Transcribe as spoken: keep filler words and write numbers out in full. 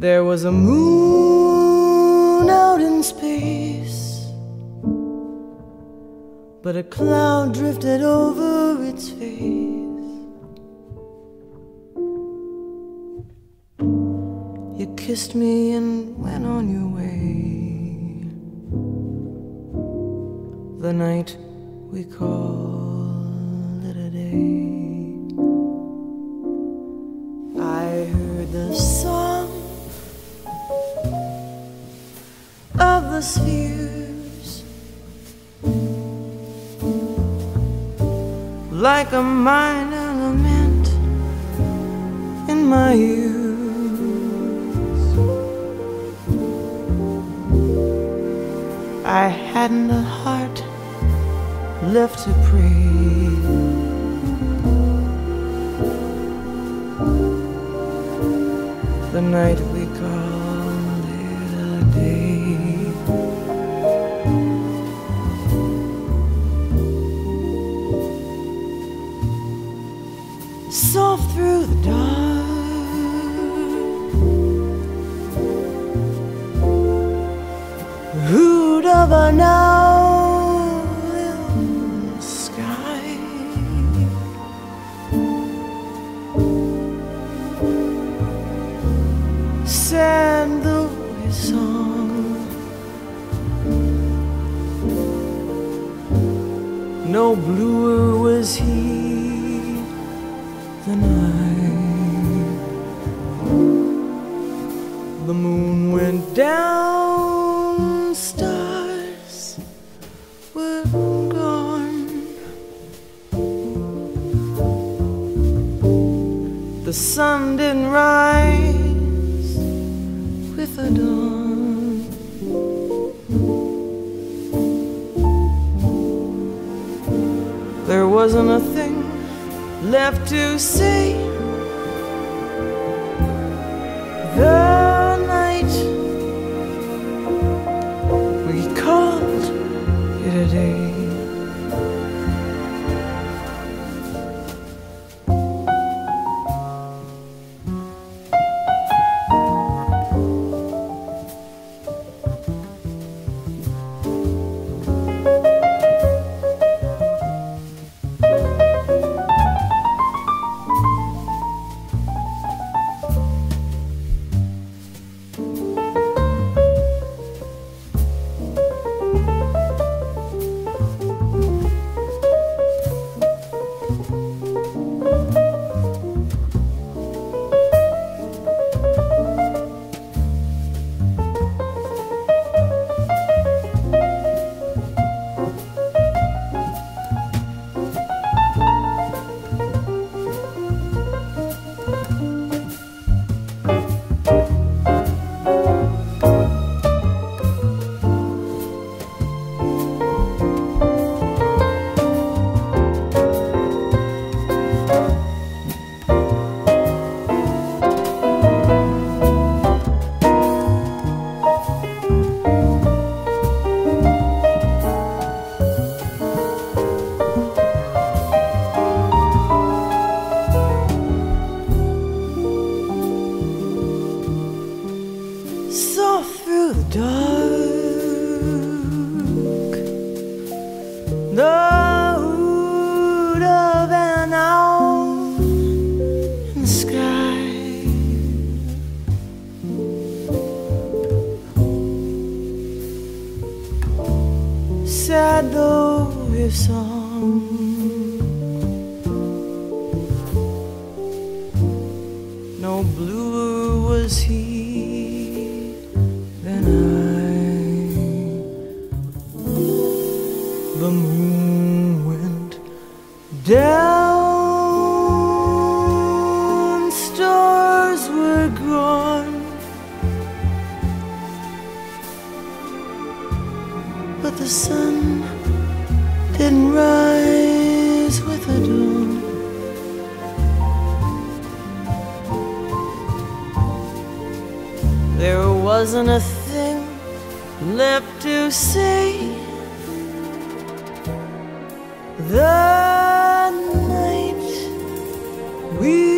There was a moon out in space, but a cloud drifted over its face. You kissed me and went on your way. The night we called it a day. I heard the song of the spheres, like a minor lament in my ears. I hadn't a heart left to pray. The night we called it a day. Soft through the dark, hoot of an owl in the sky. Sad the way song, no bluer was he than I. The moon went down, stars were gone. The sun didn't rise with the dawn. There wasn't a thing left to say. The night we called it a day. Soft through the dark, the hoot of an owl in the sky. Sad though his song, no bluer was he than I. The moon went down, stars were gone, but the sun didn't rise with the dawn. There wasn't a thing left to say. The night we